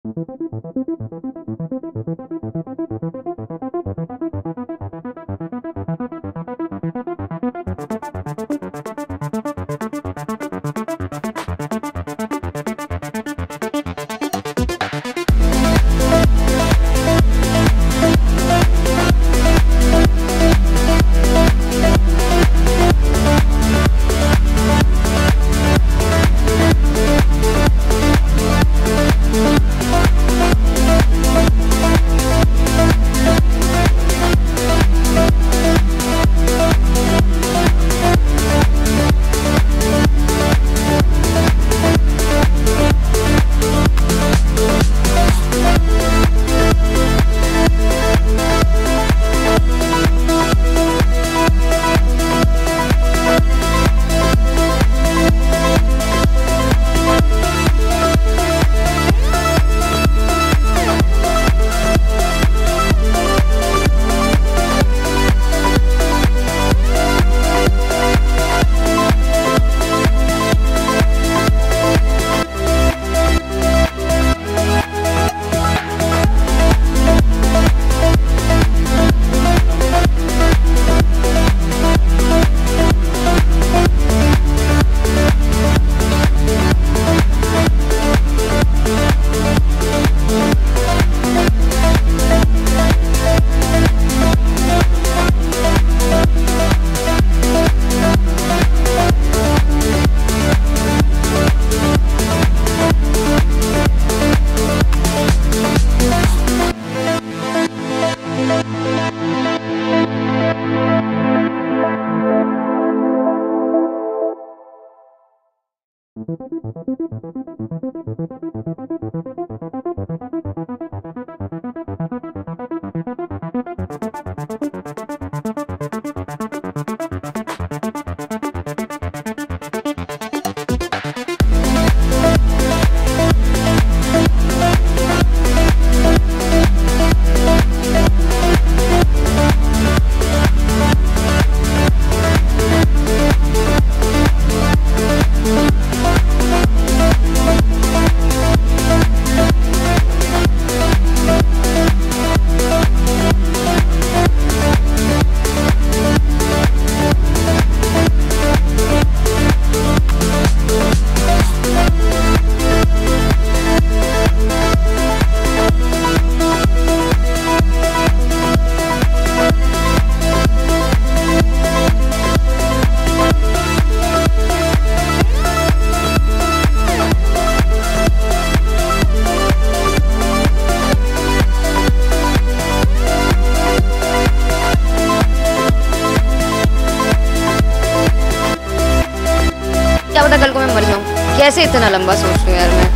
कल को मैं मर जाऊं। कैसे इतना लंबा सोच रही हूँ यार मैं।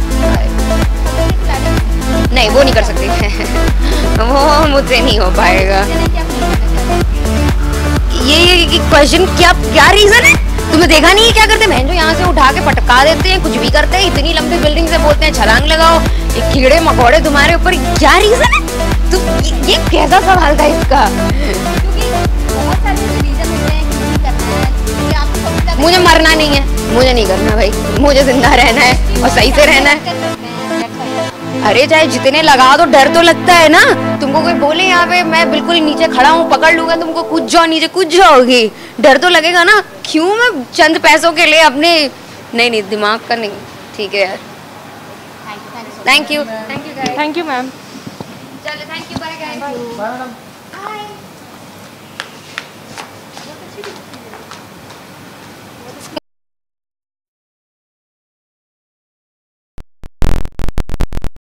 नहीं वो नहीं कर सकती वो मुझसे नहीं हो पाएगा। ये क्वेश्चन क्या क्या रीजन है? तुम्हें देखा नहीं है क्या करते हैं? जो यहाँ से उठा के पटका देते हैं, कुछ भी करते हैं। इतनी लंबी बिल्डिंग से बोलते हैं छलांग लगाओ, ये कीड़े मकोड़े तुम्हारे ऊपर, क्या रीजन है? तो ये कैसा सवाल था इसका? मुझे मरना नहीं है, मुझे नहीं करना भाई, मुझे जिंदा रहना है और सही से रहना है। अरे चाहे जितने लगा दो, डर तो लगता है ना। तुमको कोई बोले यहाँ पे मैं बिल्कुल नीचे खड़ा हूँ, पकड़ लूंगा तुमको, कूद जाओ नीचे, कूद जाओगी, डर तो लगेगा ना। क्यों मैं चंद पैसों के लिए अपने, नहीं नहीं दिमाग का नहीं। ठीक है यार, thank you ma'am. Thank you ma'am. चलो थैंक यू, बाय।